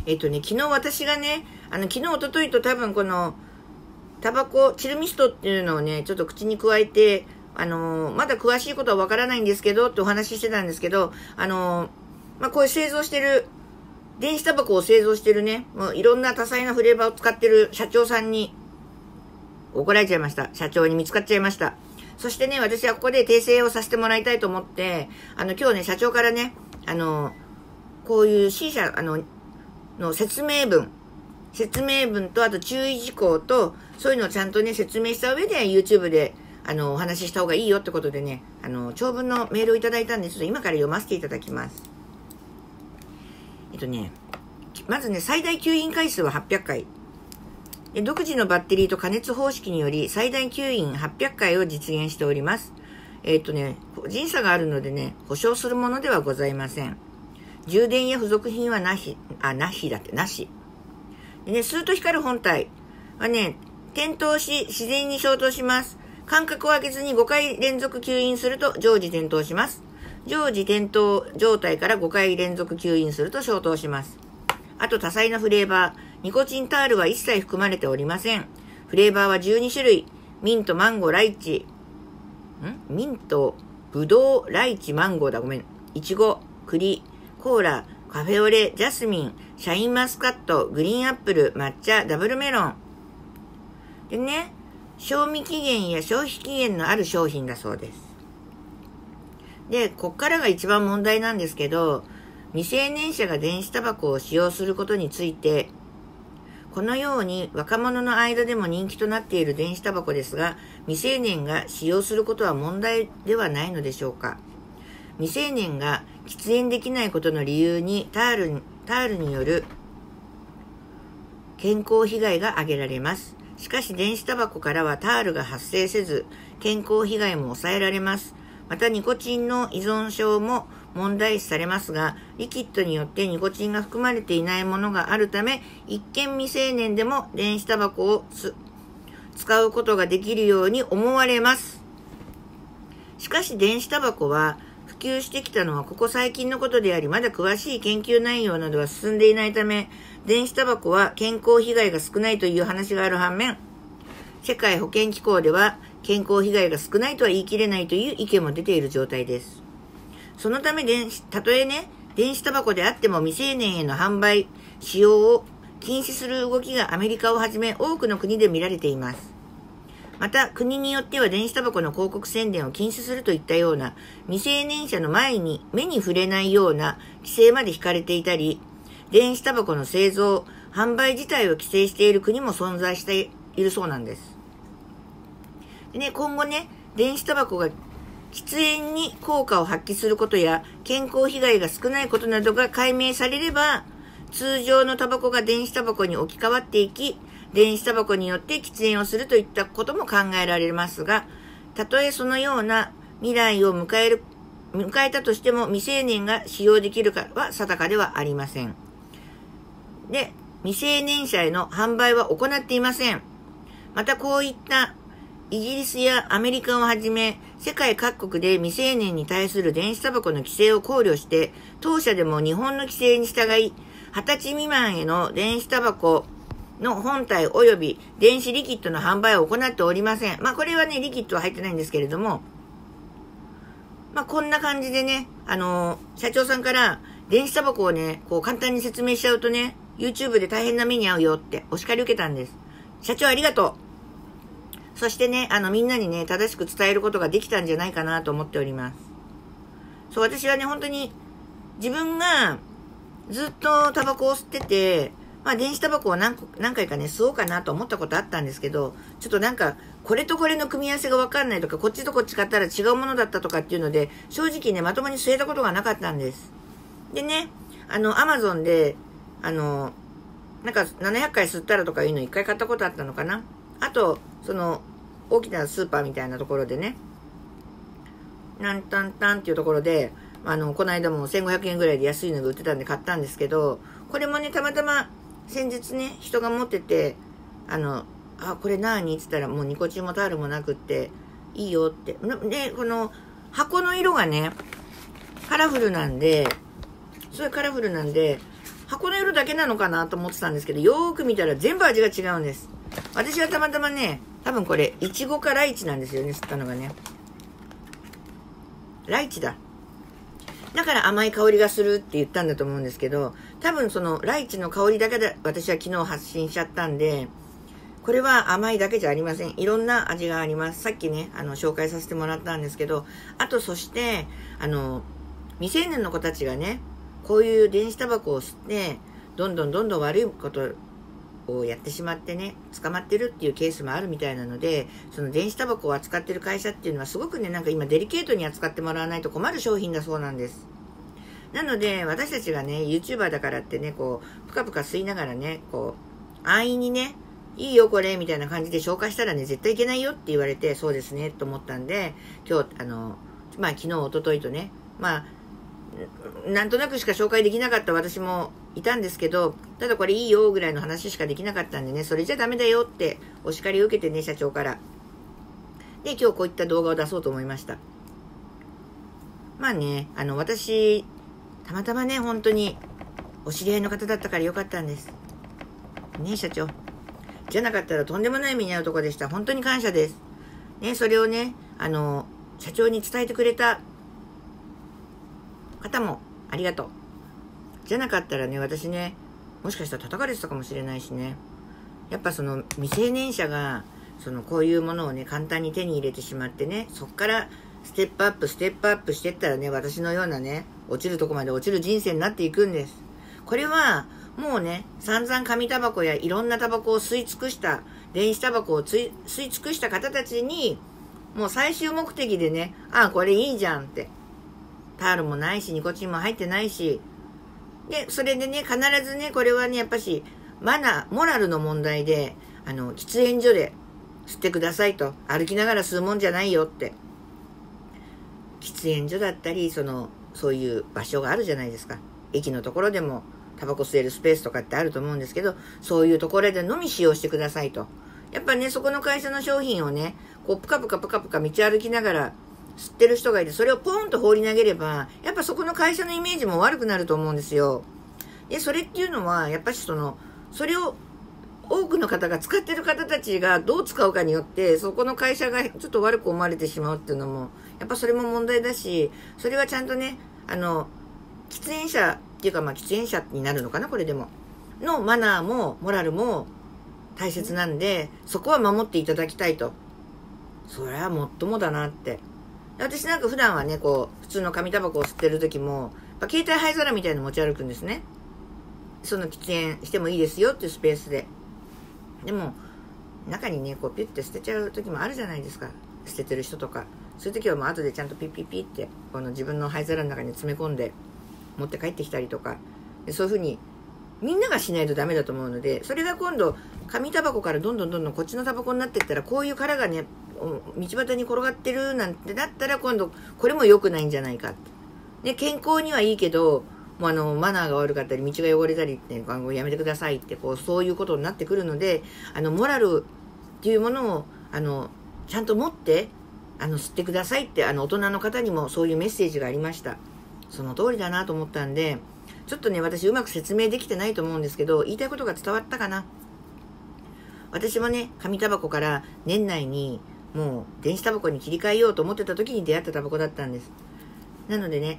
昨日私がね、昨日、一昨日と多分この、タバコ、チルミストっていうのをね、ちょっと口に加えて、まだ詳しいことはわからないんですけど、ってお話ししてたんですけど、こういう製造してる、電子タバコを製造してるね、もういろんな多彩なフレーバーを使ってる社長さんに、怒られちゃいました。社長に見つかっちゃいました。そしてね、私はここで訂正をさせてもらいたいと思って、今日ね、社長からね、こういう C 社、の説明文と、あと注意事項と、そういうのをちゃんとね、説明した上で YouTube で、お話しした方がいいよってことでね、長文のメールをいただいたんです。今から読ませていただきます。まずね、最大吸引回数は800回。独自のバッテリーと加熱方式により、最大吸引800回を実現しております。個人差があるのでね、保証するものではございません。充電や付属品はなし。でね、スーッと光る本体はね、点灯し、自然に消灯します。間隔を空けずに5回連続吸引すると常時点灯します。常時点灯状態から5回連続吸引すると消灯します。あと多彩なフレーバー。ニコチンタールは一切含まれておりません。フレーバーは12種類。ミント、マンゴー、ライチ。ミント、ブドウ、ライチ、マンゴーだ。ごめん。イチゴ、栗、コーラ、カフェオレ、ジャスミン、シャインマスカット、グリーンアップル、抹茶、ダブルメロン。でね、賞味期限や消費期限のある商品だそうです。で、こっからが一番問題なんですけど、未成年者が電子タバコを使用することについて、このように若者の間でも人気となっている電子タバコですが、未成年が使用することは問題ではないのでしょうか。未成年が喫煙できないことの理由にタールによる健康被害が挙げられます。しかし電子タバコからはタールが発生せず、健康被害も抑えられます。またニコチンの依存症も問題視されますが、リキッドによってニコチンが含まれていないものがあるため、一見未成年でも電子タバコを使うことができるように思われます。しかし電子タバコは普及してきたのはここ最近のことであり、まだ詳しい研究内容などは進んでいないため、電子タバコは健康被害が少ないという話がある反面、世界保健機構では健康被害が少ないとは言い切れないという意見も出ている状態です。そのためたとえね、電子タバコであっても未成年への販売、使用を禁止する動きがアメリカをはじめ多くの国で見られています。また、国によっては電子タバコの広告宣伝を禁止するといったような、未成年者の目に触れないような規制まで引かれていたり、電子タバコの製造、販売自体を規制している国も存在しているそうなんです。でね、今後ね、電子タバコが喫煙に効果を発揮することや健康被害が少ないことなどが解明されれば、通常のタバコが電子タバコに置き換わっていき、電子タバコによって喫煙をするといったことも考えられますが、たとえそのような未来を迎えたとしても未成年が使用できるかは定かではありません。で、未成年者への販売は行っていません。またこういったイギリスやアメリカをはじめ、世界各国で未成年に対する電子タバコの規制を考慮して、当社でも日本の規制に従い、20歳未満への電子タバコの本体及び電子リキッドの販売を行っておりません。これはね、リキッドは入ってないんですけれども、こんな感じでね、社長さんから電子タバコをね、こう簡単に説明しちゃうとね、YouTube で大変な目に遭うよってお叱り受けたんです。社長ありがとう。そしてね、みんなにね、正しく伝えることができたんじゃないかなと思っております。そう、私はね、本当に、自分がずっとタバコを吸ってて、電子タバコを何回かね、吸おうかなと思ったことあったんですけど、ちょっとこれとこれの組み合わせがわかんないとか、こっちとこっち買ったら違うものだったとかっていうので、正直ね、まともに吸えたことがなかったんです。でね、Amazon で、700回吸ったらとかいうの1回買ったことあったのかな。あと、大きなスーパーみたいなところでね、なんたんたんっていうところで、この間も1500円ぐらいで安いのが売ってたんで買ったんですけど、これもね、たまたま先日ね、人が持ってて、これ何って言ったらもうニコチンもタールもなくって、いいよって。で、この箱の色がね、カラフルなんで、すごいカラフルなんで、 箱の色だけなのかなと思ってたんですけど、よーく見たら全部味が違うんです。私はたまたまね、多分これ、いちごかライチなんですよね、吸ったのがね。ライチだ。だから甘い香りがするって言ったんだと思うんですけど、多分そのライチの香りだけで私は昨日発信しちゃったんで、これは甘いだけじゃありません。いろんな味があります。さっきね、紹介させてもらったんですけど、あとそして、未成年の子たちがね、こういう電子タバコを吸って、どんどん悪いことをやってしまってね、捕まってるっていうケースもあるみたいなので、その電子タバコを扱ってる会社っていうのはすごくね、なんか今デリケートに扱ってもらわないと困る商品だそうなんです。なので、私たちがね、YouTuber だからってね、こう、ぷかぷか吸いながらね、こう、安易にね、いいよこれ、みたいな感じで紹介したらね、絶対いけないよって言われて、そうですね、と思ったんで、今日、昨日、一昨日とね、なんとなくしか紹介できなかった私もいたんですけど、ただこれいいよぐらいの話しかできなかったんでね、それじゃダメだよってお叱りを受けてね、社長から。で、今日こういった動画を出そうと思いました。私、たまたまね、本当にお知り合いの方だったからよかったんです。ね、社長。じゃなかったらとんでもない目に遭うとこでした。本当に感謝です。ね、それをね、社長に伝えてくれた方もありがとう。じゃなかったらね、私ね、もしかしたら叩かれてたかもしれないしね。やっぱその未成年者が、こういうものをね、簡単に手に入れてしまってね、そっからステップアップしてったらね、私のようなね、落ちるとこまで落ちる人生になっていくんです。これは、もうね、散々紙タバコやいろんなタバコを吸い尽くした、電子タバコを吸い尽くした方たちに、もう最終目的でね、ああ、これいいじゃんって。タールもないし、ニコチンも入ってないし。で、それでね、必ずね、これはね、やっぱし、モラルの問題で、喫煙所で吸ってくださいと。歩きながら吸うもんじゃないよって。喫煙所だったり、そういう場所があるじゃないですか。駅のところでも、タバコ吸えるスペースとかってあると思うんですけど、そういうところでのみ使用してくださいと。やっぱね、そこの会社の商品をね、こう、ぷかぷか道歩きながら吸ってる人がいて、それをポンと放り投げれば、やっぱそこの会社のイメージも悪くなると思うんですよ。で、それっていうのは、やっぱしそれを多くの方が使ってる方たちがどう使うかによって、そこの会社がちょっと悪く思われてしまうっていうのも、やっぱそれも問題だし、それはちゃんとね、喫煙者っていうか、喫煙者になるのかな、これでも。のマナーも、モラルも大切なんで、そこは守っていただきたいと。それはもっともだなって。私なんか普段はね、こう、普通の紙タバコを吸ってる時も、携帯灰皿みたいなの持ち歩くんですね。喫煙してもいいですよっていうスペースで。でも、中にね、こうピュッて捨てちゃう時もあるじゃないですか。捨ててる人とか。そういう時はもう後でちゃんとピッピッピッって、自分の灰皿の中に詰め込んで、持って帰ってきたりとか。でそういう風に、みんながしないとダメだと思うので、それが今度、紙タバコからどんどんこっちのタバコになっていったら、こういう殻がね、道端に転がってるなんてなったら、今度、これも良くないんじゃないかって。で、健康にはいいけど、もうマナーが悪かったり、道が汚れたりって、やめてくださいって、そういうことになってくるので、モラルっていうものを、ちゃんと持って、吸ってくださいって、大人の方にもそういうメッセージがありました。その通りだなと思ったんで、ちょっとね、私うまく説明できてないと思うんですけど、言いたいことが伝わったかな。私もね、紙タバコから年内にもう電子タバコに切り替えようと思ってた時に出会ったタバコだったんです。なのでね、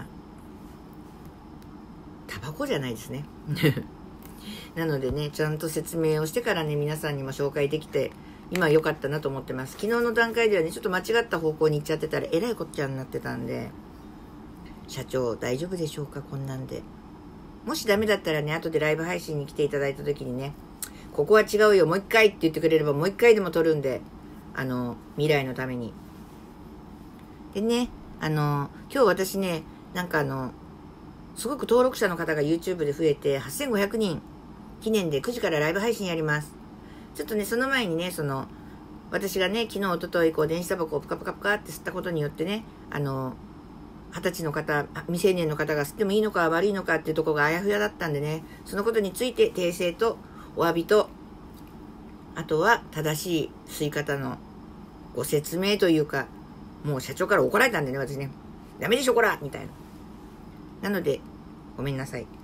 タバコじゃないですね。なのでね、ちゃんと説明をしてからね、皆さんにも紹介できて、今良かったなと思ってます。昨日の段階ではね、ちょっと間違った方向に行っちゃってたら、えらいこっちゃになってたんで、社長大丈夫でしょうか、こんなんで。もしダメだったらね、後でライブ配信に来ていただいた時にね、ここは違うよ、もう一回って言ってくれればもう一回でも撮るんで、未来のために。でね、今日私ね、すごく登録者の方が YouTube で増えて、8500人記念で9時からライブ配信やります。ちょっとね、その前にね、私がね、昨日、一昨日、電子タバコをプカプカプカって吸ったことによってね、20歳の方、未成年の方が吸ってもいいのか悪いのかっていうところがあやふやだったんでね、そのことについて訂正とお詫びと、あとは正しい吸い方のご説明というか、もう社長から怒られたんでね、私ね。ダメでしょ、こらみたいな。なので、ごめんなさい。